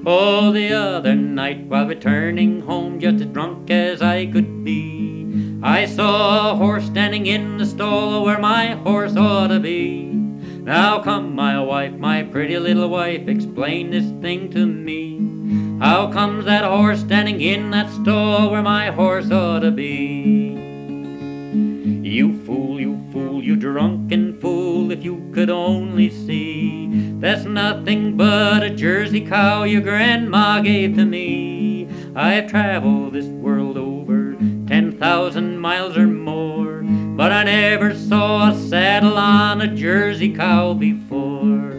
Oh, the other night while returning home, just as drunk as I could be, I saw a horse standing in the stall where my horse ought to be. Now come, my wife, my pretty little wife, explain this thing to me. How comes that horse standing in that stall where my horse ought to be? You fool, you drunken fool, if you could only see, that's nothing but a Jersey cow your grandma gave to me. I've traveled this world over 10,000 miles or more, but I never saw a saddle on a Jersey cow before.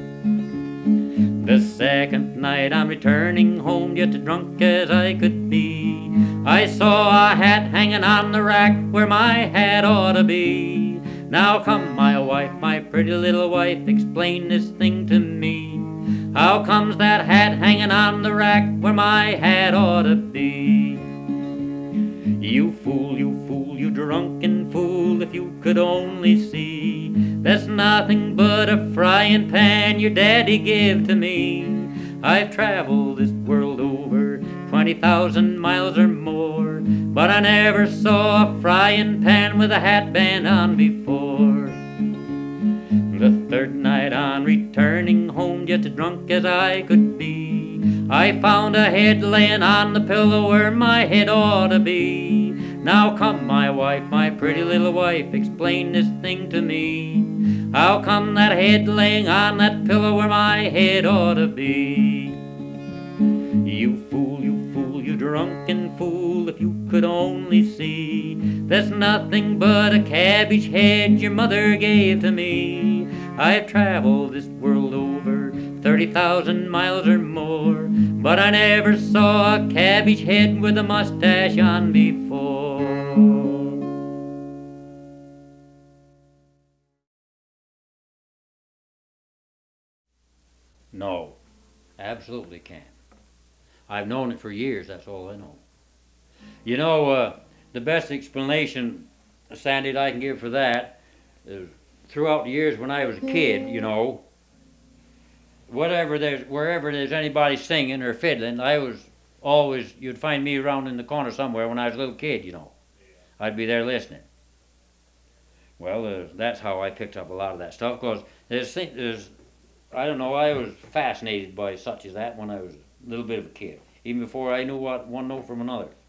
The second night I'm returning home, just as drunk as I could be, I saw a hat hanging on the rack where my hat ought to be. Now come, my wife, my pretty little wife, explain this thing to me. How comes that hat hanging on the rack where my hat ought to be? You fool, you drunken fool, if you could only see, that's nothing but a frying pan your daddy gave to me. I've traveled this world over 20,000 miles or more, but I never saw a frying pan with a hat band on before. The third night on returning home, just as drunk as I could be, I found a head laying on the pillow where my head ought to be. Now come, my wife, my pretty little wife, explain this thing to me. How come that head laying on that pillow where my head ought to be? You fool, you drunken fool, if you could only see, that's nothing but a cabbage head your mother gave to me. I've traveled this world over 30,000 miles or more, but I never saw a cabbage head with a mustache on before. No, absolutely can't. I've known it for years, that's all I know. You know, the best explanation, Sandy, that I can give for that is throughout the years when I was a kid, you know, wherever there's anybody singing or fiddling, I was always, you'd find me around in the corner somewhere when I was a little kid, you know. I'd be there listening. Well, that's how I picked up a lot of that stuff, because I don't know, I was fascinated by such as that when I was a little bit of a kid, even before I knew what one note from another.